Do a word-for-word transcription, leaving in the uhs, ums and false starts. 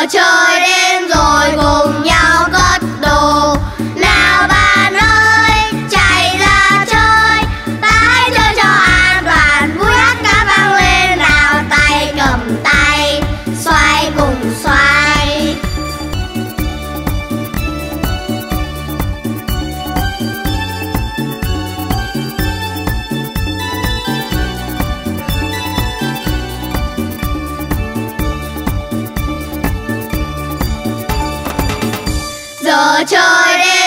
chơi đến rồi cùng nhau cất đồ. Nào bạn ơi, chạy ra chơi, ta hãy chơi cho an toàn, vui hát ca vang lên nào, tay cầm tay, xoay cùng xoay. Giờ chơi đến